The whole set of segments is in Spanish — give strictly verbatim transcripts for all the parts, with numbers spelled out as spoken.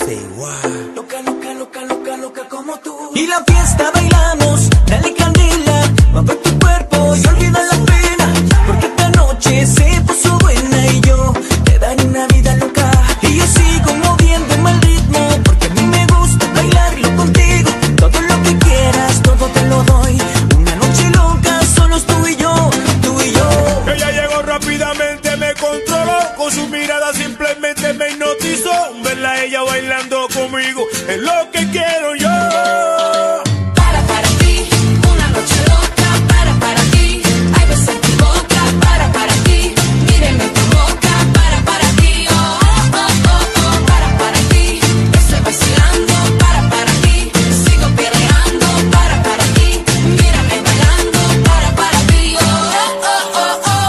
Say what? Loca, loca, loca, loca, loca como tú. Y la fiesta bailamos, dale candela, mueve tu cuerpo y olvida la pena, porque esta noche se puso buena y yo te daré una vida loca. Y yo sigo moviéndome al ritmo, porque a mí me gusta bailarlo contigo. Todo lo que quieras, todo te lo doy. Una noche loca, solo es tú y yo, tú y yo. Ella llegó rápidamente, me controló, con su mirada simplemente me hipnotizó. Verla a ella bailando conmigo es lo que quiero yo. Para, para ti, una noche loca. Para, para ti, hay besos en tu boca. Para, para ti, míreme tu boca. Para, para ti, oh, oh, oh, oh. Para, para ti, estoy vacilando. Para, para ti, sigo perreando. Para, para ti, mírame bailando. Para, para ti, oh, oh, oh, oh, oh.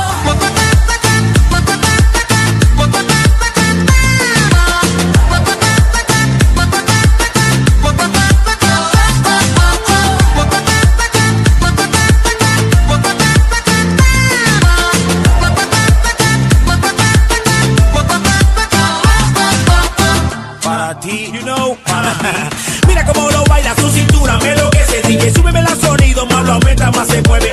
Para ti, you know, para mí. Mira cómo lo baila su cintura, me enloquece. D J, súbeme el sonido, más lo aumenta, más se mueve.